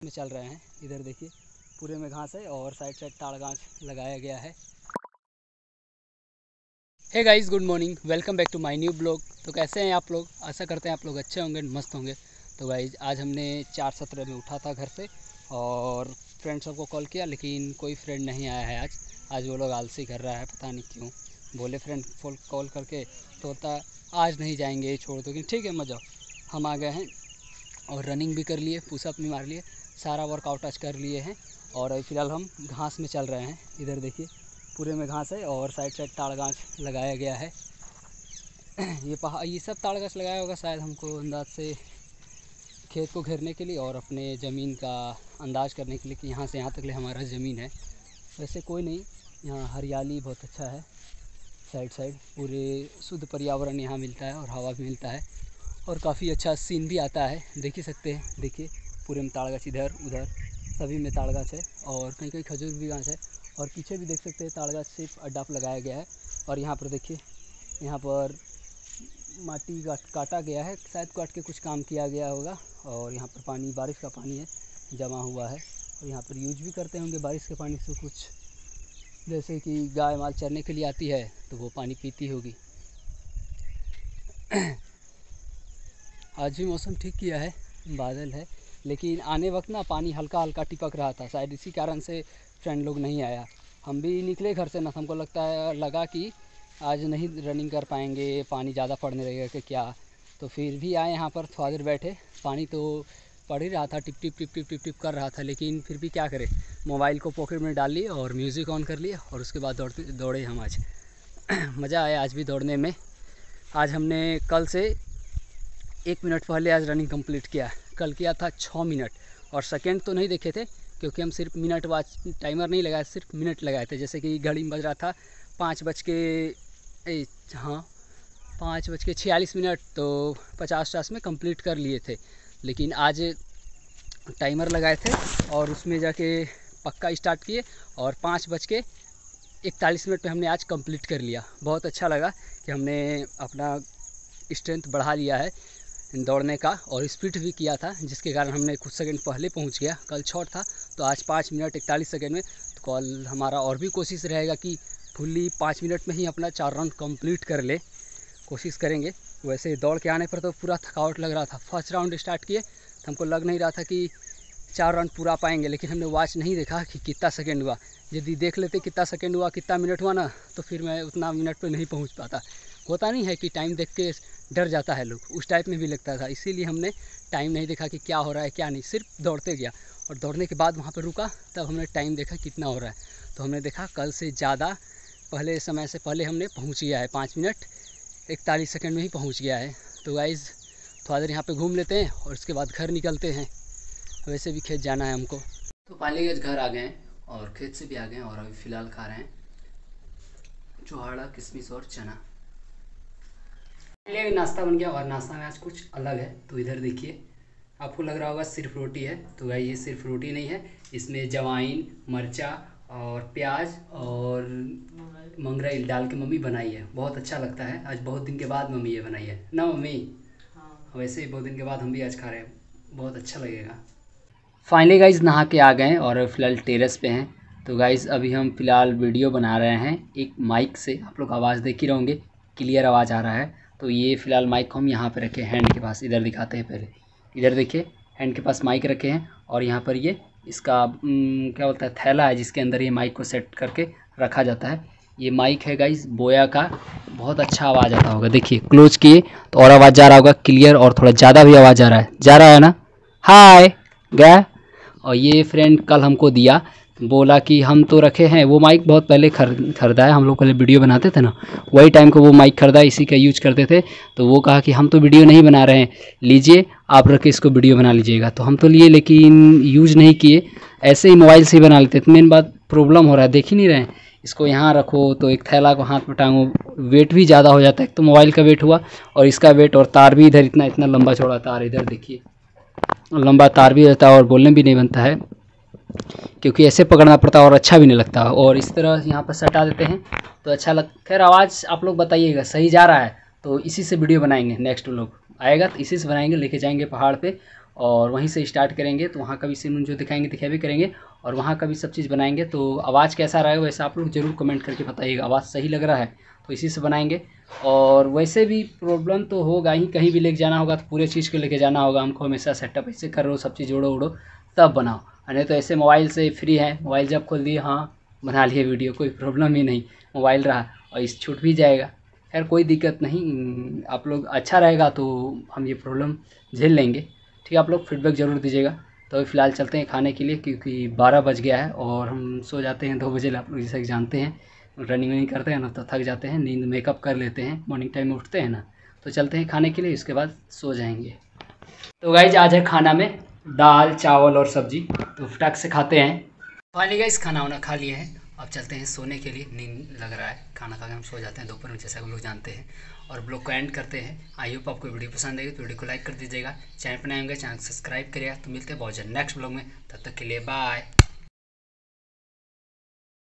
में चल रहे हैं। इधर देखिए पूरे में घास है और साइड साइड ताड़ घास लगाया गया है। Hey guys, good morning, welcome back to my new blog. तो कैसे हैं आप लोग? आशा करते हैं आप लोग अच्छे होंगे, मस्त होंगे। तो गाइस आज हमने 4:17 में उठा था घर से और फ्रेंड सबको कॉल किया, लेकिन कोई फ्रेंड नहीं आया है आज वो लोग आलसी कर रहा है, पता नहीं क्यों। बोले फ्रेंड कॉल करके तो होता आज नहीं जाएंगे, छोड़ दो। ठीक है मज़ा, हम आ गए हैं और रनिंग भी कर लिए, पुशअप भी मार लिए, सारा वर्कआउट आज कर लिए हैं। और अभी फ़िलहाल हम घास में चल रहे हैं। इधर देखिए पूरे में घास है और साइड साइड ताड़ घास लगाया गया है। ये सब ताड़ घास लगाया होगा शायद, हमको अंदाज से खेत को घेरने के लिए और अपने ज़मीन का अंदाज करने के लिए कि यहाँ से यहाँ तक ले हमारा ज़मीन है। वैसे कोई नहीं, यहाँ हरियाली बहुत अच्छा है, साइड साइड पूरे शुद्ध पर्यावरण यहाँ मिलता है और हवा भी मिलता है और काफ़ी अच्छा सीन भी आता है। देख ही सकते हैं, देखिए पूरे में ताड़ गाछ, इधर उधर सभी में ताड़ गाछ है और कहीं कहीं खजूर भी गाछ है। और पीछे भी देख सकते हैं ताड़ गाछ सिर्फ अड्डा पर लगाया गया है। और यहाँ पर देखिए, यहाँ पर माटी काटा गया है, शायद काट के कुछ काम किया गया होगा। और यहाँ पर पानी, बारिश का पानी है, जमा हुआ है और यहाँ पर यूज भी करते होंगे बारिश के पानी से कुछ, जैसे कि गाय माल चरने के लिए आती है तो वो पानी पीती होगी। आज भी मौसम ठीक किया है, बादल है, लेकिन आने वक्त ना पानी हल्का हल्का टिपक रहा था, शायद इसी कारण से फ्रेंड लोग नहीं आया। हम भी निकले घर से ना, हमको लगा कि आज नहीं रनिंग कर पाएंगे, पानी ज़्यादा पड़ने लगेगा कि क्या। तो फिर भी आए यहाँ पर, थोड़ा देर बैठे, पानी तो पड़ ही रहा था, टिप टिप टिप टिप टिप टिप कर रहा था, लेकिन फिर भी क्या करें, मोबाइल को पॉकेट में डाल लिए और म्यूज़िक ऑन कर लिए और उसके बाद दौड़े हम आज। मज़ा आया आज भी दौड़ने में। आज हमने कल से 1 मिनट पहले आज रनिंग कंप्लीट किया। कल किया था 6 मिनट और सेकंड तो नहीं देखे थे, क्योंकि हम सिर्फ मिनट वाच टाइमर नहीं लगाया, सिर्फ मिनट लगाए थे। जैसे कि घड़ी में बज रहा था 5:46, तो 50 में कंप्लीट कर लिए थे। लेकिन आज टाइमर लगाए थे और उसमें जाके पक्का स्टार्ट किए और 5:41 पे हमने आज कंप्लीट कर लिया। बहुत अच्छा लगा कि हमने अपना स्ट्रेंथ बढ़ा लिया है दौड़ने का और स्पीड भी किया था, जिसके कारण हमने कुछ सेकंड पहले पहुंच गया। कल शॉर्ट था तो आज 5 मिनट 41 सेकंड में। तो कल हमारा और भी कोशिश रहेगा कि फुल्ली 5 मिनट में ही अपना 4 राउंड कंप्लीट कर ले, कोशिश करेंगे। वैसे दौड़ के आने पर तो पूरा थकावट लग रहा था। फर्स्ट राउंड स्टार्ट किए तो हमको लग नहीं रहा था कि 4 राउंड पूरा पाएंगे, लेकिन हमने वॉच नहीं देखा कि कितना सेकंड हुआ। यदि देख लेते कितना सेकंड हुआ, कितना मिनट हुआ ना, तो फिर मैं उतना मिनट पे नहीं पहुंच पाता। होता नहीं है कि टाइम देख के डर जाता है लोग, उस टाइप में भी लगता था। इसीलिए हमने टाइम नहीं देखा कि क्या हो रहा है क्या नहीं, सिर्फ दौड़ते गया। और दौड़ने के बाद वहाँ पर रुका, तब हमने टाइम देखा कितना हो रहा है। तो हमने देखा कल से ज़्यादा पहले समय से पहले हमने पहुँच गया है, 5 मिनट 41 सेकंड में ही पहुँच गया है। तो गाइज़ थोड़ा देर यहाँ पे घूम लेते हैं और उसके बाद घर निकलते हैं। वैसे भी खेत जाना है हमको। तो फाइनली आज घर आ गए हैं और खेत से भी आ गए हैं और अभी फ़िलहाल खा रहे हैं चोहाड़ा, किशमिश और चना। पहले नाश्ता बन गया और नाश्ता में आज कुछ अलग है। तो इधर देखिए, आपको लग रहा होगा सिर्फ रोटी है, तो भाई ये सिर्फ रोटी नहीं है, इसमें जवाइन, मरचा और प्याज और मंगराई डाल के मम्मी बनाई है। बहुत अच्छा लगता है, आज बहुत दिन के बाद मम्मी ये बनाई है ना मम्मी? हाँ। वैसे ही बहुत दिन के बाद हम भी आज खा रहे हैं, बहुत अच्छा लगेगा। फाइनली गाइज नहा के आ गए और फिलहाल टेरेस पे हैं। तो गाइज अभी हम फिलहाल वीडियो बना रहे हैं एक माइक से, आप लोग आवाज़ देख ही रहोगे, क्लियर आवाज़ आ रहा है। तो ये फ़िलहाल माइक को हम यहाँ पे रखे हैंड के पास, इधर दिखाते हैं पहले। इधर देखिए हैंड के पास माइक रखे हैं और यहाँ पर ये इसका क्या बोलता है, थैला है, जिसके अंदर ये माइक को सेट करके रखा जाता है। ये माइक है गाइज बोया का, बहुत अच्छा आवाज़ आता होगा। देखिए क्लोज किए तो और आवाज़ जा रहा होगा क्लियर, और थोड़ा ज़्यादा भी आवाज़ जा रहा है ना? हाय गया। और ये फ्रेंड कल हमको दिया, बोला कि हम तो रखे हैं, वो माइक बहुत पहले खरीदा है, हम लोग पहले वीडियो बनाते थे ना, वही टाइम को वो माइक खरीदा, इसी का यूज करते थे। तो वो कहा कि हम तो वीडियो नहीं बना रहे हैं, लीजिए आप रख के इसको वीडियो बना लीजिएगा। तो हम तो लिए, लेकिन यूज नहीं किए, ऐसे ही मोबाइल से ही बना लेते। तो मेन बात प्रॉब्लम हो रहा है, देख ही नहीं रहे हैं। इसको यहाँ रखो तो एक थैला को हाथ में टांगो, वेट भी ज़्यादा हो जाता है। एक तो मोबाइल का वेट हुआ और इसका वेट, और तार भी इधर इतना इतना लंबा चौड़ा तार, इधर देखिए लंबा तार भी रहता है और बोलने भी नहीं बनता है, क्योंकि ऐसे पकड़ना पड़ता है और अच्छा भी नहीं लगता। और इस तरह यहाँ पर सटा देते हैं तो अच्छा खैर आवाज़ आप लोग बताइएगा सही जा रहा है तो इसी से वीडियो बनाएंगे। नेक्स्ट लोग आएगा तो इसी से बनाएंगे, लेके जाएंगे पहाड़ पे और वहीं से स्टार्ट करेंगे। तो वहाँ का भी सीन जो दिखाएंगे दिखा भी करेंगे और वहाँ का भी सब चीज़ बनाएंगे। तो आवाज़ कैसा रहेगा वैसे आप लोग ज़रूर कमेंट करके बताइएगा। आवाज़ सही लग रहा है तो इसी से बनाएंगे। और वैसे भी प्रॉब्लम तो होगा ही, कहीं भी लेके जाना होगा तो पूरे चीज़ को लेके जाना होगा हमको। हमेशा सेटअप ऐसे कर लो, सब चीज़ जोड़ो उड़ो तब बनाओ, नहीं तो ऐसे मोबाइल से फ्री है, मोबाइल जब खोल दिए हाँ बना लिए वीडियो, कोई प्रॉब्लम ही नहीं, मोबाइल रहा और इस छूट भी जाएगा। खैर कोई दिक्कत नहीं, आप लोग अच्छा रहेगा तो हम ये प्रॉब्लम झेल लेंगे। ठीक है, आप लोग फीडबैक ज़रूर दीजिएगा। तो अभी फ़िलहाल चलते हैं खाने के लिए क्योंकि 12 बज गया है और हम सो जाते हैं 2 बजे। आप लोग जैसे कि जानते हैं रनिंग वनिंग करते हैं ना तो थक जाते हैं, नींद मेकअप कर लेते हैं, मॉर्निंग टाइम में उठते हैं ना। तो चलते हैं खाने के लिए, उसके बाद सो जाएंगे। तो गाइज आज है खाना में दाल चावल और सब्जी, तो फटाक से खाते हैं। फाइनली गाइज खाना वाना खा लिया है, अब चलते हैं सोने के लिए। नींद लग रहा है, खाना खा के हम सो जाते हैं दोपहर में जैसा हम लोग जानते हैं। और ब्लॉग को एंड करते हैं। आई होप आपको वीडियो पसंद आएगी तो वीडियो को लाइक कर दीजिएगा, चैनल पर नए होंगे चैनल सब्सक्राइब करिएगा। तो मिलते हैं बहुत जल्द नेक्स्ट ब्लॉग में, तब तक के लिए बाय।